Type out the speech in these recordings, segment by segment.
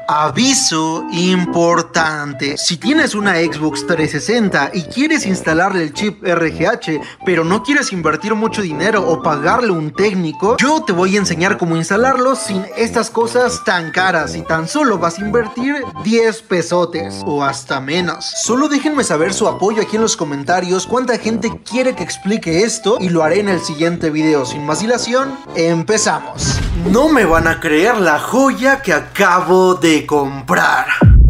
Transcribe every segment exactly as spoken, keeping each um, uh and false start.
Aviso importante: si tienes una Xbox trescientos sesenta y quieres instalarle el chip R G H, pero no quieres invertir mucho dinero o pagarle un técnico, yo te voy a enseñar cómo instalarlo sin estas cosas tan caras, y tan solo vas a invertir diez pesotes o hasta menos. Solo déjenme saber su apoyo aquí en los comentarios, cuánta gente quiere que explique esto, y lo haré en el siguiente video. Sin más dilación, empezamos. No me van a creer la joya que acabo de comprar.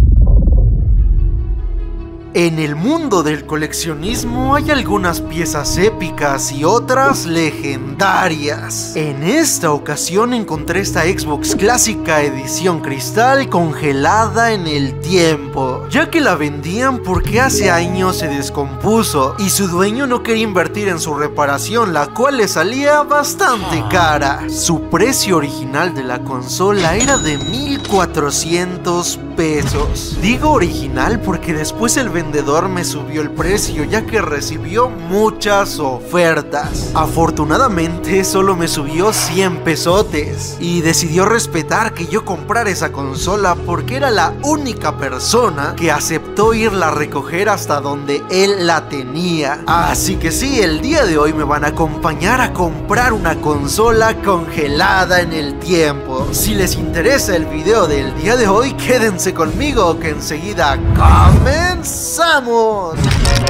En el mundo del coleccionismo hay algunas piezas épicas y otras legendarias. En esta ocasión encontré esta Xbox clásica edición cristal congelada en el tiempo, ya que la vendían porque hace años se descompuso y su dueño no quería invertir en su reparación, la cual le salía bastante cara. Su precio original de la consola era de mil cuatrocientos pesos. Digo original porque después el vendedor me subió el precio, ya que recibió muchas ofertas. Afortunadamente solo me subió cien pesotes y decidió respetar que yo comprara esa consola porque era la única persona que aceptó irla a recoger hasta donde él la tenía. Así que sí, el día de hoy me van a acompañar a comprar una consola congelada en el tiempo. Si les interesa el video del día de hoy, quédense conmigo que enseguida comenzamos.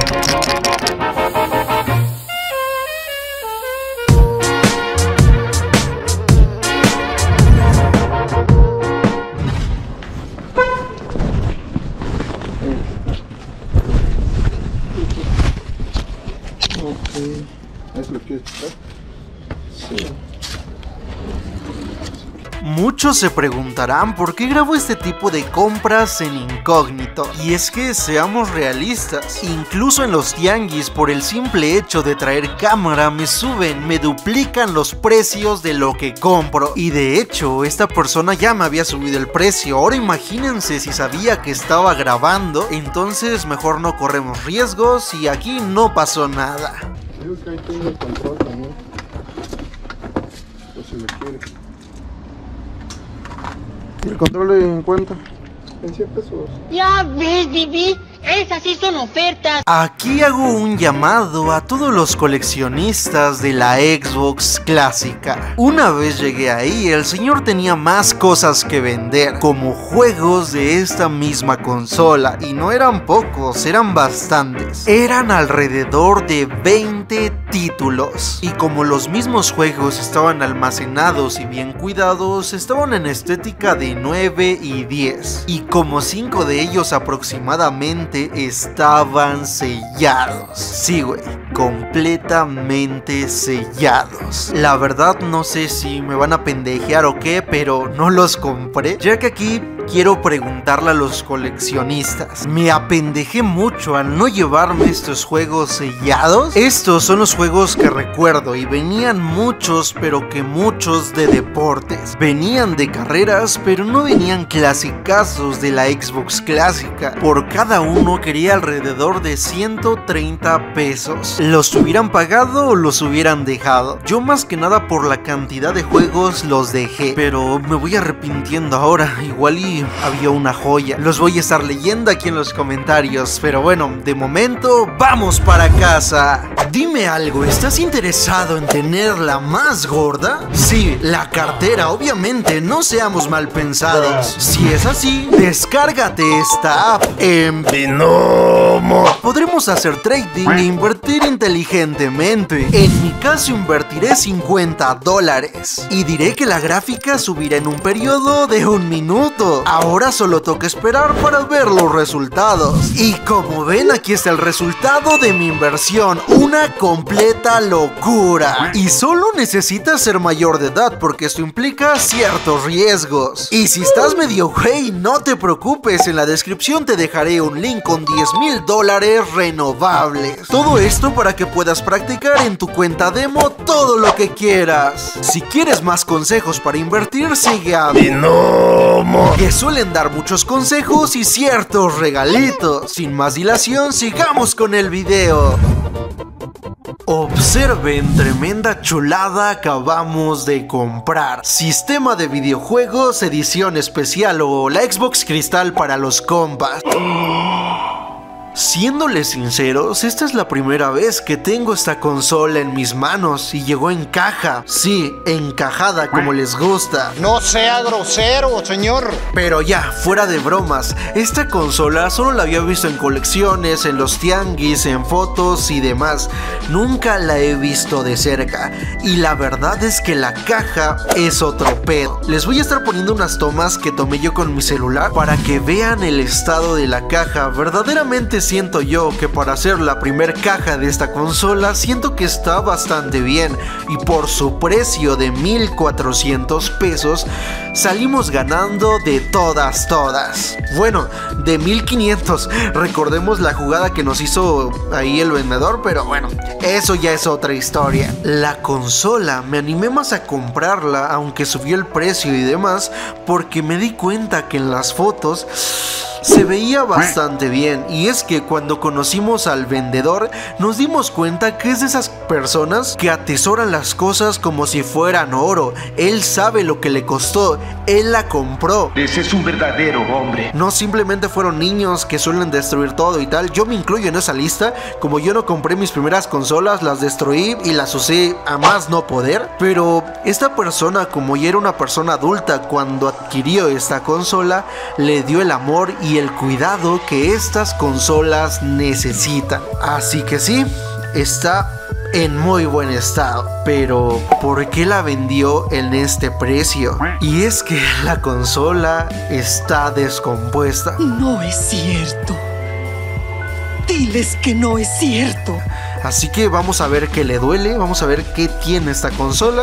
Okay. ¿Es lo que está? Sí. Muchos se preguntarán por qué grabo este tipo de compras en incógnito. Y es que seamos realistas, incluso en los tianguis, por el simple hecho de traer cámara, me suben, me duplican los precios de lo que compro. Y de hecho, esta persona ya me había subido el precio. Ahora imagínense si sabía que estaba grabando. Entonces mejor no corremos riesgos y aquí no pasó nada. Creo que ahí tengo el control también. Pues si lo quiere. ¿Y el control en cuánto? En cien pesos. Ya ves, Vivi, esas sí son ofertas. Aquí hago un llamado a todos los coleccionistas de la Xbox clásica. Una vez llegué ahí, el señor tenía más cosas que vender, como juegos de esta misma consola, y no eran pocos, eran bastantes. Eran alrededor de veinte títulos, y como los mismos juegos estaban almacenados y bien cuidados, estaban en estética de nueve y diez, y como cinco de ellos aproximadamente estaban sellados. Sí, güey, completamente sellados. La verdad no sé si me van a pendejear o qué, pero no los compré, ya que aquí quiero preguntarle a los coleccionistas: ¿me apendejé mucho al no llevarme estos juegos sellados? Estos son los juegos que recuerdo, y venían muchos, pero que muchos de deportes. Venían de carreras, pero no venían clasicazos de la Xbox clásica. Por cada uno quería alrededor de ciento treinta pesos. ¿Los hubieran pagado o los hubieran dejado? Yo más que nada por la cantidad de juegos los dejé, pero me voy arrepintiendo ahora. Igual y había una joya. Los voy a estar leyendo aquí en los comentarios, pero bueno, de momento vamos para casa. Dime algo, ¿estás interesado en tener la más gorda? Sí, la cartera, obviamente, no seamos mal pensados. Si es así, descárgate esta app en Binomo. Podremos hacer trading e invertir inteligentemente. En mi caso invertiré cincuenta dólares y diré que la gráfica subirá en un periodo de un minuto. Ahora solo toca esperar para ver los resultados. Y como ven, aquí está el resultado de mi inversión. Una completa locura. Y solo necesitas ser mayor de edad, porque esto implica ciertos riesgos. Y si estás medio güey, no te preocupes, en la descripción te dejaré un link con diez mil dólares renovables. Todo esto para que puedas practicar en tu cuenta demo todo lo que quieras. Si quieres más consejos para invertir, sigue a Binomo, que suelen dar muchos consejos y ciertos regalitos. Sin más dilación, sigamos con el video. Observen, tremenda chulada acabamos de comprar. Sistema de videojuegos, edición especial o la Xbox Cristal para los compas. Siéndoles sinceros, esta es la primera vez que tengo esta consola en mis manos y llegó en caja. Sí, encajada como les gusta. No sea grosero, señor. Pero ya, fuera de bromas, esta consola solo la había visto en colecciones, en los tianguis, en fotos y demás. Nunca la he visto de cerca. Y la verdad es que la caja es otro pedo. Les voy a estar poniendo unas tomas que tomé yo con mi celular para que vean el estado de la caja. Verdaderamente siento yo que para hacer la primer caja de esta consola, siento que está bastante bien. Y por su precio de mil cuatrocientos pesos, salimos ganando de todas, todas. Bueno, de mil quinientos. Recordemos la jugada que nos hizo ahí el vendedor, pero bueno, eso ya es otra historia. La consola, me animé más a comprarla, aunque subió el precio y demás, porque me di cuenta que en las fotos se veía bastante bien. Y es que cuando conocimos al vendedor nos dimos cuenta que es de esas personas que atesoran las cosas como si fueran oro. Él sabe lo que le costó, él la compró. Ese es un verdadero hombre. No simplemente fueron niños que suelen destruir todo y tal. Yo me incluyo en esa lista. Como yo no compré mis primeras consolas, las destruí y las usé a más no poder. Pero esta persona, como ya era una persona adulta cuando adquirió esta consola, le dio el amor y y el cuidado que estas consolas necesitan. Así que sí, está en muy buen estado. Pero ¿por qué la vendió en este precio? Y es que la consola está descompuesta. No es cierto. Diles que no es cierto. Así que vamos a ver qué le duele, vamos a ver qué tiene esta consola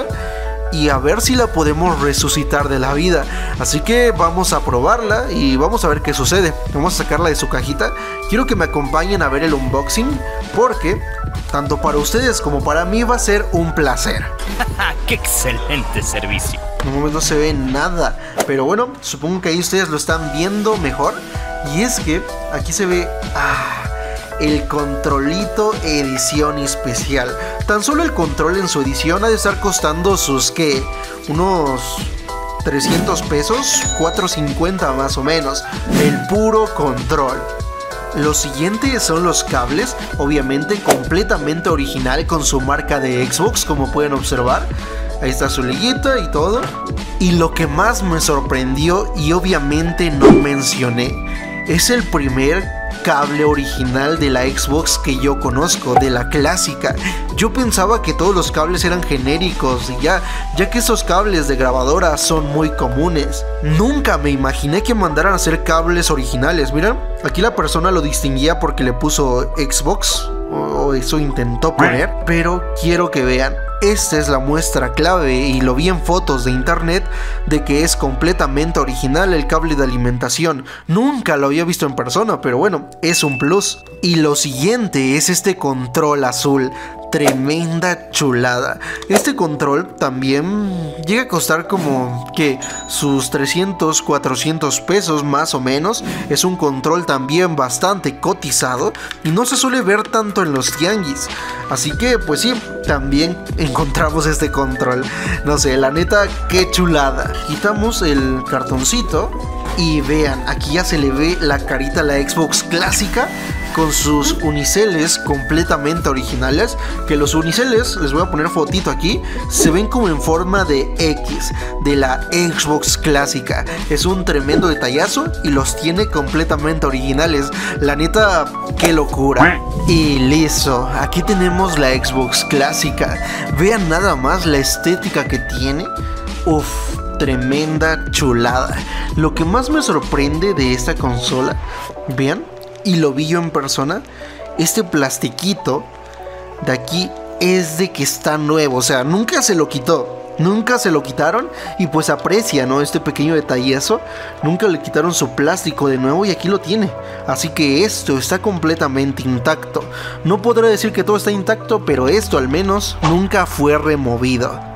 y a ver si la podemos resucitar de la vida. Así que vamos a probarla y vamos a ver qué sucede. Vamos a sacarla de su cajita. Quiero que me acompañen a ver el unboxing, porque tanto para ustedes como para mí va a ser un placer. ¡Qué excelente servicio! En un momento no se ve nada, pero bueno, supongo que ahí ustedes lo están viendo mejor. Y es que aquí se ve ah, el controlito edición especial. Tan solo el control en su edición ha de estar costando sus que unos trescientos pesos, cuatrocientos cincuenta más o menos, el puro control. Lo siguiente son los cables, obviamente completamente original con su marca de Xbox, como pueden observar. Ahí está su liguita y todo. Y lo que más me sorprendió y obviamente no mencioné, es el primer cable original de la Xbox que yo conozco, de la clásica. Yo pensaba que todos los cables eran genéricos y ya, ya que esos cables de grabadora son muy comunes. Nunca me imaginé que mandaran a hacer cables originales. Miren, aquí la persona lo distinguía porque le puso Xbox, o eso intentó poner, pero quiero que vean. Esta es la muestra clave y lo vi en fotos de internet de que es completamente original el cable de alimentación. Nunca lo había visto en persona, pero bueno, es un plus. Y lo siguiente es este control azul. Tremenda chulada. Este control también llega a costar como que sus trescientos, cuatrocientos pesos más o menos. Es un control también bastante cotizado y no se suele ver tanto en los tianguis. Así que pues sí, también encontramos este control. No sé, la neta, qué chulada. Quitamos el cartoncito y vean, aquí ya se le ve la carita a la Xbox clásica con sus uniceles completamente originales. Que los uniceles, les voy a poner fotito aquí, se ven como en forma de X de la Xbox clásica. Es un tremendo detallazo y los tiene completamente originales. La neta, qué locura. Y listo, aquí tenemos la Xbox clásica. Vean nada más la estética que tiene. Uff, tremenda chulada. Lo que más me sorprende de esta consola, vean, y lo vi yo en persona, este plastiquito de aquí es de que está nuevo. O sea, nunca se lo quitó, nunca se lo quitaron. Y pues aprecia, ¿no? Este pequeño detallazo. Nunca le quitaron su plástico de nuevo y aquí lo tiene. Así que esto está completamente intacto. No podré decir que todo está intacto, pero esto al menos nunca fue removido.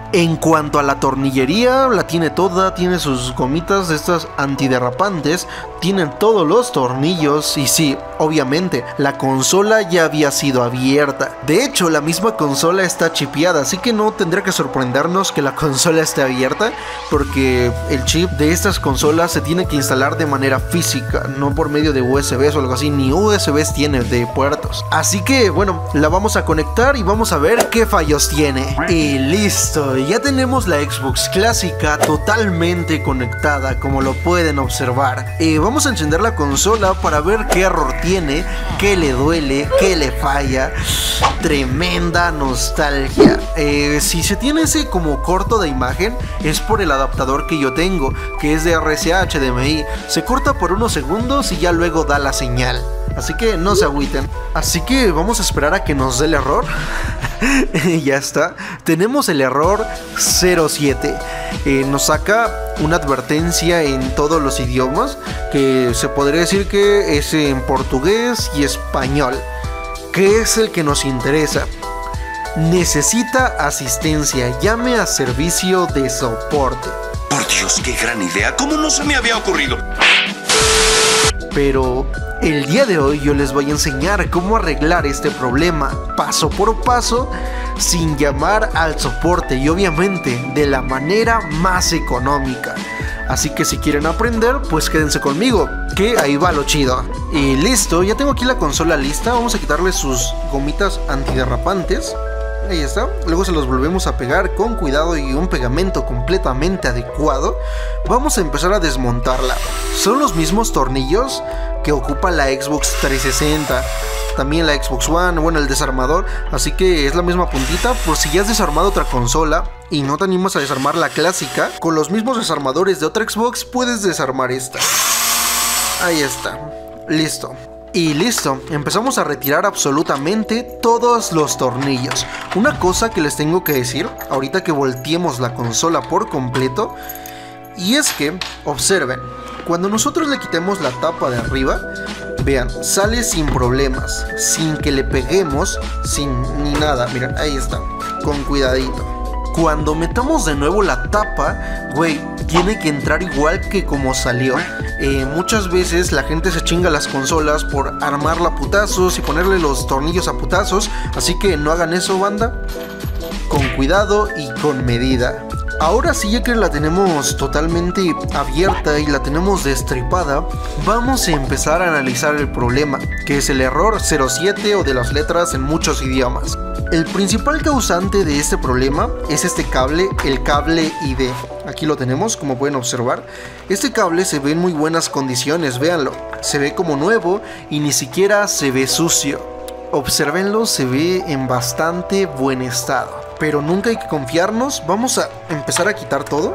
En cuanto a la tornillería, la tiene toda, tiene sus gomitas de estas antiderrapantes, tienen todos los tornillos y sí, obviamente, la consola ya había sido abierta. De hecho, la misma consola está chipeada, así que no tendría que sorprendernos que la consola esté abierta, porque el chip de estas consolas se tiene que instalar de manera física, no por medio de U S Bs o algo así, ni U S Bs tiene de puertos. Así que, bueno, la vamos a conectar y vamos a ver qué fallos tiene. Y listo. Ya tenemos la Xbox clásica totalmente conectada, como lo pueden observar. Eh, vamos a encender la consola para ver qué error tiene, qué le duele, qué le falla. Tremenda nostalgia. Eh, si se tiene ese como corto de imagen, es por el adaptador que yo tengo, que es de R C A H D M I. Se corta por unos segundos y ya luego da la señal. Así que no se agüiten. Así que vamos a esperar a que nos dé el error. Ya está. Tenemos el error cero siete. Eh, nos saca una advertencia en todos los idiomas, que se podría decir que es en portugués y español, que es el que nos interesa. Necesita asistencia. Llame a servicio de soporte. Por Dios, qué gran idea. ¿Cómo no se me había ocurrido? Pero el día de hoy yo les voy a enseñar cómo arreglar este problema paso por paso, sin llamar al soporte y obviamente de la manera más económica. Así que si quieren aprender, pues quédense conmigo, que ahí va lo chido. Y listo, ya tengo aquí la consola lista. Vamos a quitarle sus gomitas antiderrapantes. Ahí está. Luego se los volvemos a pegar con cuidado y un pegamento completamente adecuado. Vamos a empezar a desmontarla. Son los mismos tornillos que ocupa la Xbox trescientos sesenta, también la Xbox One, bueno, el desarmador. Así que es la misma puntita. Por si ya has desarmado otra consola y no te animas a desarmar la clásica, con los mismos desarmadores de otra Xbox puedes desarmar esta. Ahí está. Listo. Y listo, empezamos a retirar absolutamente todos los tornillos. Una cosa que les tengo que decir, ahorita que volteemos la consola por completo, y es que, observen, cuando nosotros le quitemos la tapa de arriba, vean, sale sin problemas, sin que le peguemos, sin ni nada. Miren, ahí está, con cuidadito. Cuando metamos de nuevo la tapa, güey, tiene que entrar igual que como salió. Eh, muchas veces la gente se chinga las consolas por armarla a putazos y ponerle los tornillos a putazos. Así que no hagan eso, banda. Con cuidado y con medida. Ahora sí, ya que la tenemos totalmente abierta y la tenemos destripada, vamos a empezar a analizar el problema, que es el error cero siete o de las letras en muchos idiomas. El principal causante de este problema es este cable, el cable I D. Aquí lo tenemos, como pueden observar. Este cable se ve en muy buenas condiciones, véanlo. Se ve como nuevo y ni siquiera se ve sucio. Obsérvenlo, se ve en bastante buen estado. Pero nunca hay que confiarnos, vamos a empezar a quitar todo.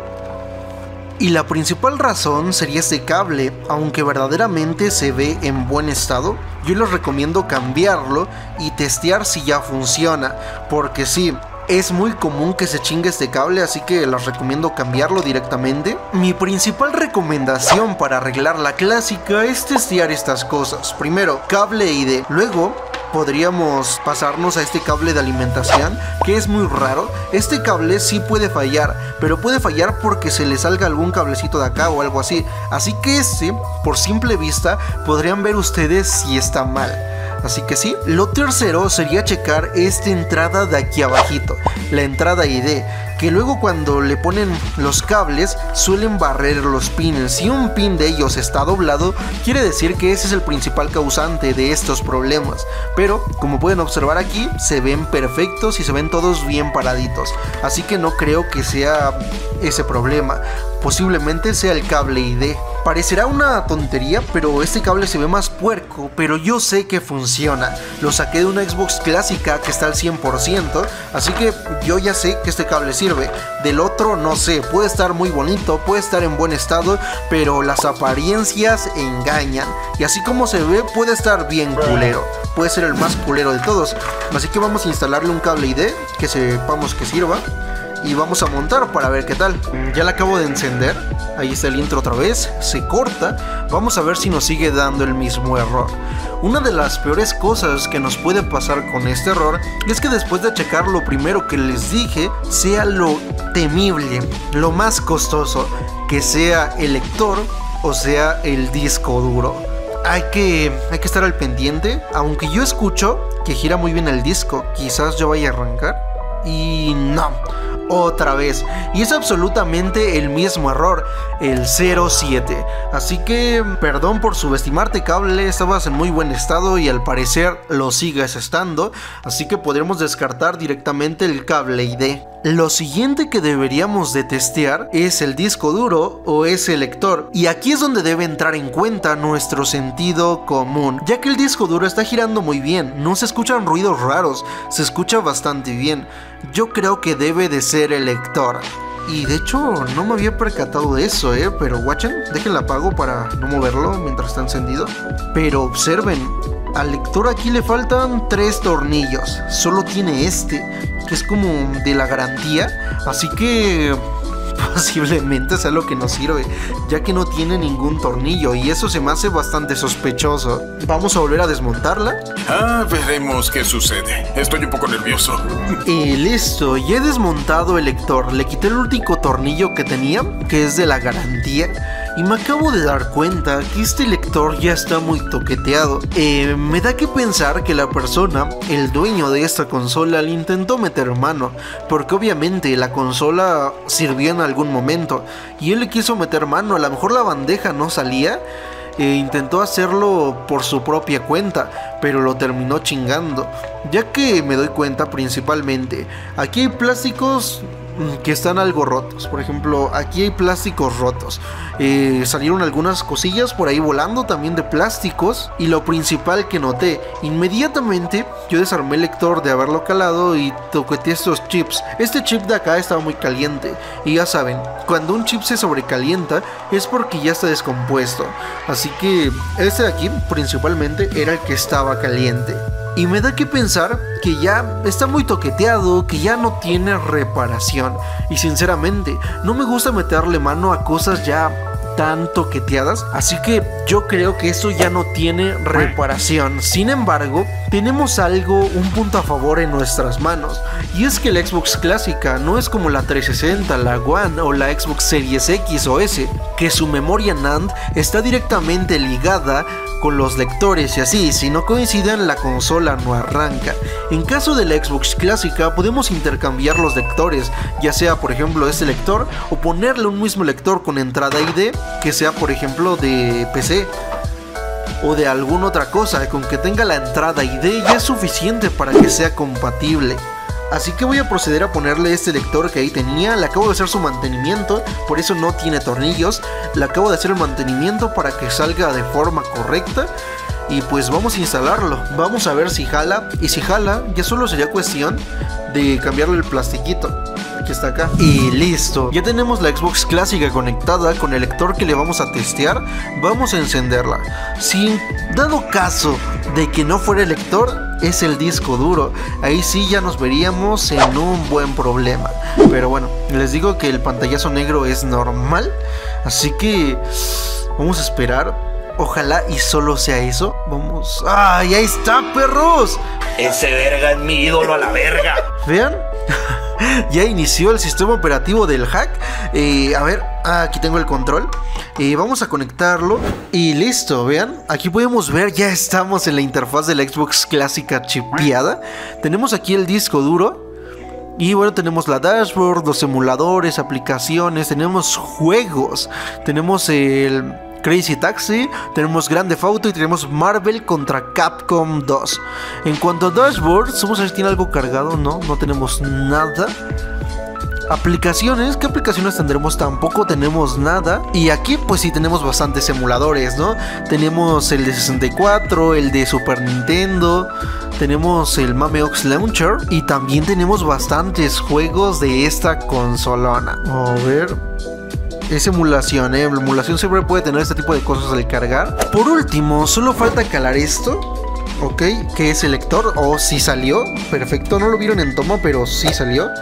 Y la principal razón sería este cable, aunque verdaderamente se ve en buen estado. Yo les recomiendo cambiarlo y testear si ya funciona, porque sí, es muy común que se chingue este cable, así que les recomiendo cambiarlo directamente. Mi principal recomendación para arreglar la clásica es testear estas cosas. Primero, cable I D, luego podríamos pasarnos a este cable de alimentación, que es muy raro. Este cable sí puede fallar, pero puede fallar porque se le salga algún cablecito de acá o algo así. Así que este, por simple vista, podrían ver ustedes si está mal. Así que sí. Lo tercero sería checar esta entrada de aquí abajito, la entrada I D, que luego cuando le ponen los cables suelen barrer los pines. Si un pin de ellos está doblado, quiere decir que ese es el principal causante de estos problemas. Pero como pueden observar aquí, se ven perfectos y se ven todos bien paraditos. Así que no creo que sea ese problema. Posiblemente sea el cable I D. Parecerá una tontería, pero este cable se ve más puerco, pero yo sé que funciona. Lo saqué de una Xbox clásica que está al cien por ciento, así que yo ya sé que este cable sirve. Del otro no sé, puede estar muy bonito, puede estar en buen estado, pero las apariencias engañan. Y así como se ve, puede estar bien culero. Puede ser el más culero de todos. Así que vamos a instalarle un cable I D que sepamos que sirva. Y vamos a montar para ver qué tal. Ya la acabo de encender. ahí está el intro otra vez, se corta. Vamos a ver si nos sigue dando el mismo error. Una de las peores cosas que nos puede pasar con este error es que después de checar lo primero que les dije, sea lo temible, lo más costoso, que sea el lector o sea el disco duro. Hay que, hay que estar al pendiente, aunque yo escucho que gira muy bien el disco, quizás yo vaya a arrancar y no, otra vez, y es absolutamente el mismo error, el cero siete. Así que perdón por subestimarte, cable, estabas en muy buen estado y al parecer lo sigues estando, así que podremos descartar directamente el cable I D. Lo siguiente que deberíamos de testear es el disco duro o ese lector, y aquí es donde debe entrar en cuenta nuestro sentido común, ya que el disco duro está girando muy bien, no se escuchan ruidos raros, se escucha bastante bien. Yo creo que debe de ser el lector. Y de hecho no me había percatado de eso, eh, pero watchen, déjenla apago para no moverlo mientras está encendido. Pero observen, al lector aquí le faltan tres tornillos, solo tiene este, que es como de la garantía, así que posiblemente sea lo que nos sirve, ya que no tiene ningún tornillo y eso se me hace bastante sospechoso. Vamos a volver a desmontarla. Ah, veremos qué sucede. Estoy un poco nervioso. Y listo, ya he desmontado el lector, le quité el último tornillo que tenía, que es de la garantía. Y me acabo de dar cuenta que este lector ya está muy toqueteado. Eh, me da que pensar que la persona, el dueño de esta consola, le intentó meter mano, porque obviamente la consola sirvió en algún momento y él le quiso meter mano. A lo mejor la bandeja no salía e intentó hacerlo por su propia cuenta, pero lo terminó chingando, ya que me doy cuenta principalmente, aquí hay plásticos que están algo rotos. Por ejemplo, aquí hay plásticos rotos, eh, salieron algunas cosillas por ahí volando también de plásticos. Y lo principal que noté, inmediatamente yo desarmé el lector de haberlo calado y toqueteé estos chips. Este chip de acá estaba muy caliente, y ya saben, cuando un chip se sobrecalienta es porque ya está descompuesto. Así que este de aquí principalmente era el que estaba caliente. Y me da que pensar que ya está muy toqueteado, que ya no tiene reparación. Y sinceramente, no me gusta meterle mano a cosas ya tan toqueteadas, así que yo creo que eso ya no tiene reparación. Sin embargo, tenemos algo, un punto a favor en nuestras manos, y es que la Xbox clásica no es como la trescientos sesenta, la One o la Xbox Series X o S, que su memoria NAND está directamente ligada con los lectores y así, si no coinciden la consola no arranca. En caso de la Xbox clásica podemos intercambiar los lectores, ya sea por ejemplo este lector o ponerle un mismo lector con entrada I D que sea por ejemplo de P C o de alguna otra cosa. Con que tenga la entrada I D ya es suficiente para que sea compatible. Así que voy a proceder a ponerle este lector que ahí tenía. Le acabo de hacer su mantenimiento, por eso no tiene tornillos. Le acabo de hacer el mantenimiento para que salga de forma correcta. Y pues vamos a instalarlo, vamos a ver si jala. Y si jala, ya solo sería cuestión de cambiarle el plastiquito. Aquí está acá. Y listo, ya tenemos la Xbox clásica conectada con el lector que le vamos a testear. Vamos a encenderla. Si dado caso de que no fuera el lector, es el disco duro, ahí sí ya nos veríamos en un buen problema. Pero bueno, les digo que el pantallazo negro es normal, así que vamos a esperar. Ojalá y solo sea eso. Vamos. ¡Ay, ahí está, perros! Ese verga es mi ídolo a la verga. ¿Vean? Ya inició el sistema operativo del hack. eh, A ver, aquí tengo el control. eh, Vamos a conectarlo. Y listo, vean, aquí podemos ver, ya estamos en la interfaz de la Xbox clásica chipeada. Tenemos aquí el disco duro. Y bueno, tenemos la dashboard, los emuladores, aplicaciones, tenemos juegos. Tenemos el Crazy Taxi, tenemos Grand Theft Auto y tenemos Marvel contra Capcom dos. En cuanto a dashboard, vamos a ver si tiene algo cargado. No, no tenemos nada. Aplicaciones, ¿qué aplicaciones tendremos? Tampoco tenemos nada. Y aquí pues sí tenemos bastantes emuladores, ¿no? Tenemos el de sesenta y cuatro, el de Super Nintendo, tenemos el MameOx Launcher y también tenemos bastantes juegos de esta consolona. A ver, es emulación, ¿eh? La emulación siempre puede tener este tipo de cosas al cargar. Por último, solo falta calar esto, ok, que es el lector. O oh, sí salió, perfecto, no lo vieron en toma, pero sí salió.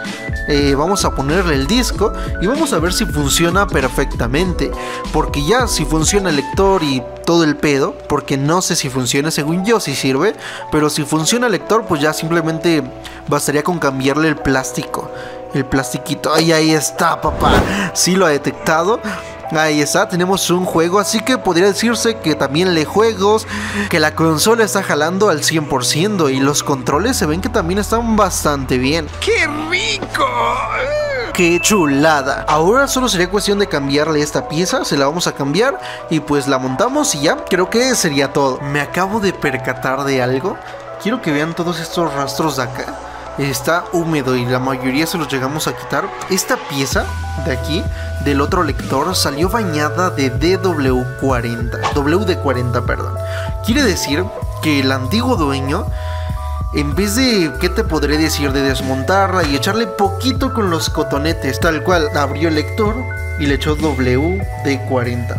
eh, vamos a ponerle el disco y vamos a ver si funciona perfectamente, porque ya si funciona el lector y todo el pedo, porque no sé si funciona, según yo si sirve, pero si funciona el lector pues ya simplemente bastaría con cambiarle el plástico, el plastiquito. Ay, ahí está, papá, sí lo ha detectado. Ahí está, tenemos un juego, así que podría decirse que también lee juegos, que la consola está jalando al cien por ciento y los controles se ven que también están bastante bien. ¡Qué rico! ¡Qué chulada! Ahora solo sería cuestión de cambiarle esta pieza, se la vamos a cambiar y pues la montamos y ya, creo que sería todo. Me acabo de percatar de algo, quiero que vean todos estos rastros de acá. Está húmedo y la mayoría se los llegamos a quitar. Esta pieza de aquí, del otro lector, salió bañada de D W cuarenta, W D cuarenta, perdón. Quiere decir que el antiguo dueño, en vez de, ¿qué te podré decir? De desmontarla y echarle poquito con los cotonetes, tal cual, abrió el lector y le echó W D cuarenta.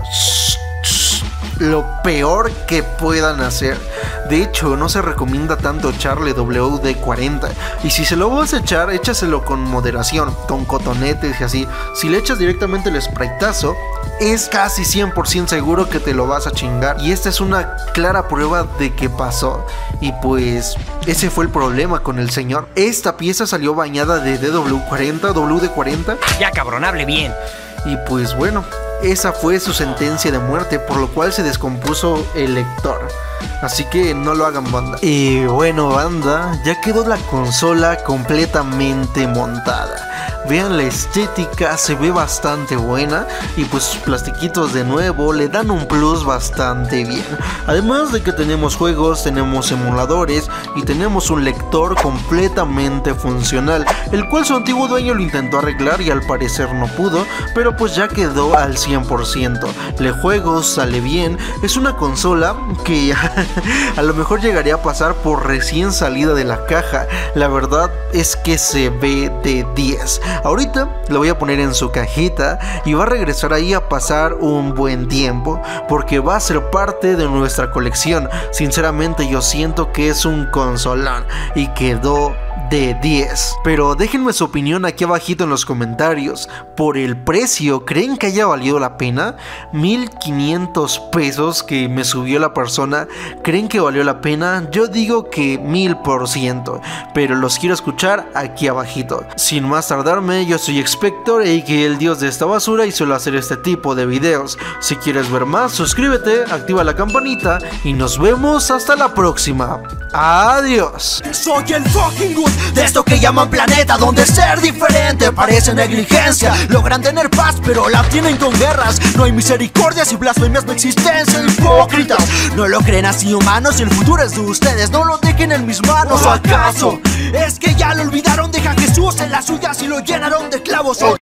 Lo peor que puedan hacer. De hecho, no se recomienda tanto echarle W D cuarenta. Y si se lo vas a echar, échaselo con moderación, con cotonetes y así. Si le echas directamente el spraytazo, es casi cien por ciento seguro que te lo vas a chingar. Y esta es una clara prueba de que pasó. Y pues, ese fue el problema con el señor. Esta pieza salió bañada de D W cuarenta, W D cuarenta. Ya, cabrón, hable bien. Y pues bueno, esa fue su sentencia de muerte, por lo cual se descompuso el lector. Así que no lo hagan, banda. Y bueno, banda, ya quedó la consola completamente montada. Vean la estética, se ve bastante buena. Y pues sus plastiquitos de nuevo le dan un plus bastante bien. Además de que tenemos juegos, tenemos emuladores y tenemos un lector completamente funcional, el cual su antiguo dueño lo intentó arreglar y al parecer no pudo, pero pues ya quedó al cien por ciento. Le juegos, sale bien. Es una consola que a lo mejor llegaría a pasar por recién salida de la caja. La verdad es que se ve de diez. Ahorita lo voy a poner en su cajita y va a regresar ahí a pasar un buen tiempo, porque va a ser parte de nuestra colección. Sinceramente yo siento que es un consolón y quedó de diez. Pero déjenme su opinión aquí abajito en los comentarios. Por el precio, ¿creen que haya valido la pena? mil quinientos pesos que me subió la persona, ¿creen que valió la pena? Yo digo que mil por ciento, pero los quiero escuchar aquí abajito. Sin más tardarme, yo soy Expector, a k a el dios de esta basura, y suelo hacer este tipo de videos. Si quieres ver más, suscríbete, activa la campanita y nos vemos hasta la próxima. Adiós. Soy el fucking good de esto que llaman planeta, donde ser diferente parece negligencia. Logran tener paz, pero la tienen con guerras. No hay misericordias y blasfemias, no existencia. Hipócritas, no lo creen así, humanos. Y el futuro es de ustedes, no lo dejen en mis manos. ¿O acaso es que ya lo olvidaron? Deja a Jesús en las suyas y lo llenaron de clavos.